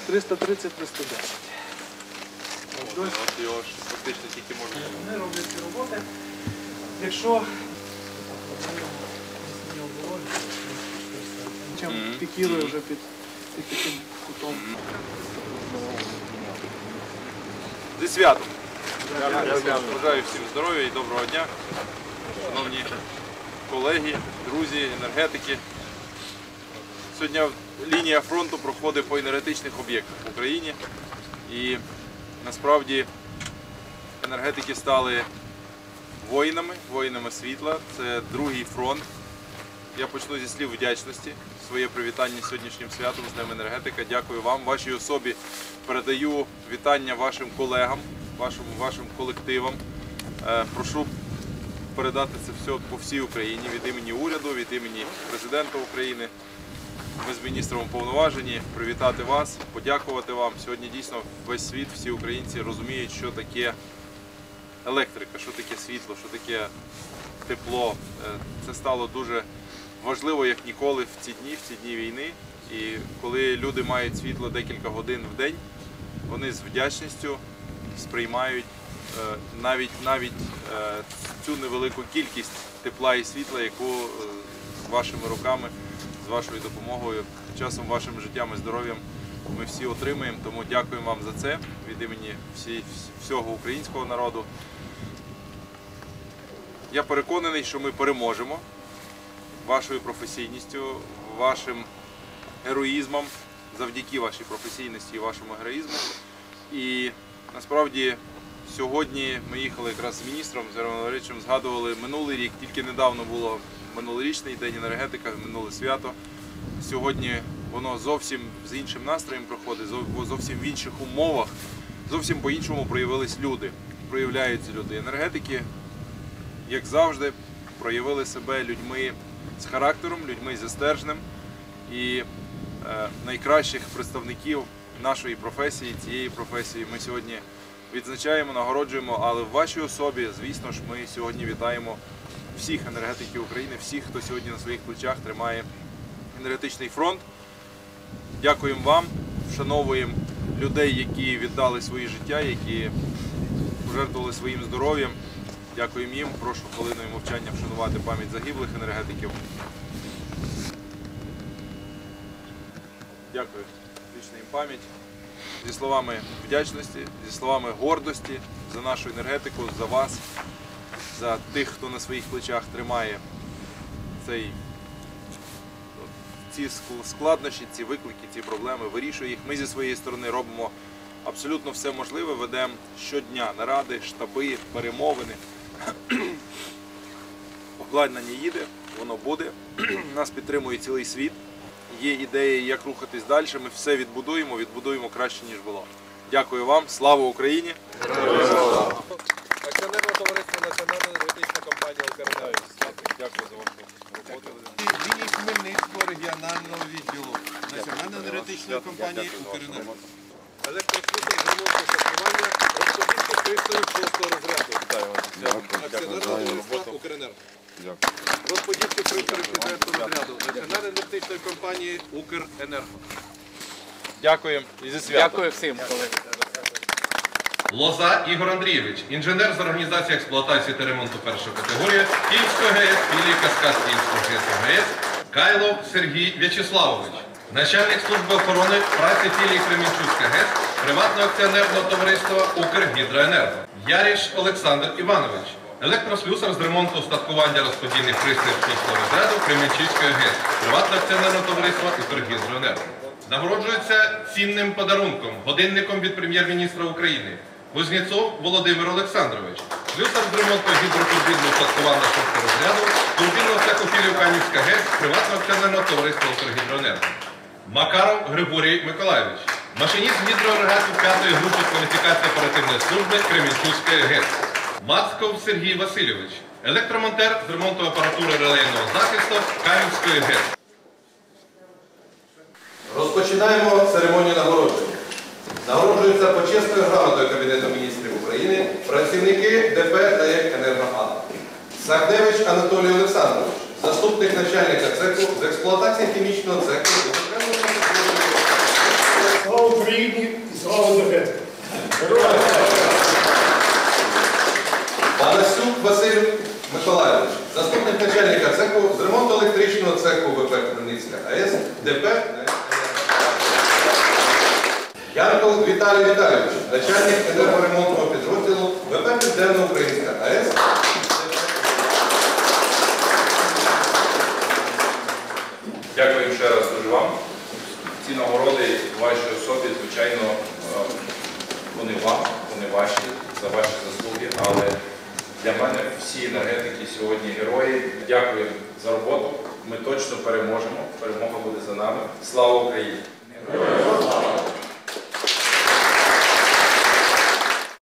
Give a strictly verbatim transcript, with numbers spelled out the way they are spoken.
триста тридцять - триста десять. От його ж фактично тільки можна. Вони роблять ці роботи. Якщо чим пікірує вже під таким кутом. Зі святом! Бажаю всім здоров'я і доброго дня, шановні колеги, друзі, енергетики. Сьогодні лінія фронту проходить по енергетичних об'єктах в Україні. І насправді енергетики стали воїнами, воїнами світла. Це другий фронт. Я почну зі слів вдячності. Своє привітання сьогоднішнім святом з Днем енергетика. Дякую вам. Вашій особі передаю вітання вашим колегам, вашим, вашим колективам. Прошу передати це все по всій Україні від імені уряду, від імені президента України. Ми з міністром уповноважені привітати вас, подякувати вам. Сьогодні дійсно весь світ, всі українці розуміють, що таке електрика, що таке світло, що таке тепло. Це стало дуже важливо, як ніколи в ці дні, в ці дні війни. І коли люди мають світло декілька годин в день, вони з вдячністю сприймають навіть, навіть цю невелику кількість тепла і світла, яку вашими руками, з вашою допомогою, часом, вашим життям і здоров'ям ми всі отримаємо. Тому дякуємо вам за це від імені всі, всього українського народу. Я переконаний, що ми переможемо вашою професійністю, вашим героїзмом, завдяки вашій професійності і вашому героїзму. І насправді сьогодні ми їхали якраз з міністром, з Георгієм Валерійовичем, згадували минулий рік, тільки недавно було минулорічний День енергетика, минуле свято. Сьогодні воно зовсім з іншим настроєм проходить, зовсім в інших умовах, зовсім по-іншому проявились люди, проявляються люди. Енергетики, як завжди, проявили себе людьми з характером, людьми зі стержнем. І е, найкращих представників нашої професії, цієї професії ми сьогодні відзначаємо, нагороджуємо, але в вашій особі, звісно ж, ми сьогодні вітаємо всіх енергетиків України, всіх, хто сьогодні на своїх плечах тримає енергетичний фронт. Дякуємо вам, вшановуємо людей, які віддали свої життя, які пожертвували своїм здоров'ям. Дякуємо їм. Прошу хвилиною мовчання вшанувати пам'ять загиблих енергетиків. Дякую. Вічна їм пам'ять. Зі словами вдячності, зі словами гордості за нашу енергетику, за вас, за тих, хто на своїх плечах тримає цей, ці складнощі, ці виклики, ці проблеми, вирішує їх. Ми зі своєї сторони робимо абсолютно все можливе, ведемо щодня наради, штаби, перемовини. Обладнання їде, воно буде, нас підтримує цілий світ. Є ідеї, як рухатись далі, ми все відбудуємо, відбудуємо краще, ніж було. Дякую вам, слава Україні! Акціонерне товариство Національна енергетична компанія «Укренерго». Дякую за вашу роботу. Лінії Хмельницького регіонального відділу Національної енергетичної компанії «Укренерго». Електрослужба з ремонту устаткування розподільчих пристроїв шостого розряду. Акціонерне товариство «Укренерго». Розподільчих пристроїв підрядного розряду Національної енергетичної компанії «Укренерго». Дякуємо і зі святом. Дякую всім. Лоза Ігор Андрійович, інженер з організації експлуатації та ремонту першої категорії Київської ГЕС, філії Каскад Київського ГЕС. Кайлов Сергій В'ячеславович, начальник служби охорони праці філії Кременчуцька ГЕС, приватного акціонерного товариства «Укргідроенерго». Яріш Олександр Іванович, електрослюсар з ремонту устаткування розподільних пристроїв шостого розряду Кременчуцької ГЕС, приватного акціонерного товариства «Укргідроенерго». Нагороджується цінним подарунком, годинником від прем'єр-міністра України. Кузнєцов Володимир Олександрович, слюсар з ремонту гідротурбінного устаткування шостого розряду, турбінного цеху філії Канівська ГЕС, приватного акціонерного товариства «Укргідроенерго». Макаров Григорій Миколайович, машиніст гідроагрегатів п'ятої групи кваліфікації оперативної служби Кременчуцької ГЕС. Мацков Сергій Васильович, електромонтер з ремонту апаратури релейного захисту Канівської ГЕС. Розпочинаємо церемонію нагородження. Нагороджуються почесною грамотою Кабінету міністрів України працівники ДП «ДАЕК Енергоатом». Сагневич Анатолій Олександрович, заступник начальника цеху з експлуатації хімічного цеху. Україні і слава енергетиці! Панасюк Василь Миколайович, заступник начальника цеху з ремонту електричного цеху ВП Хмельницька АЕС, ДП. Янков Віталій Віталійович, начальник енергоремонтного підрозділу ВП Південно-Українська АЕС. Дякую ще раз дуже вам. Ці нагороди в вашій особі, звичайно, вони вам, вони ваші, за ваші заслуги, але для мене всі енергетики сьогодні герої. Дякую за роботу. Ми точно переможемо. Перемога буде за нами. Слава Україні!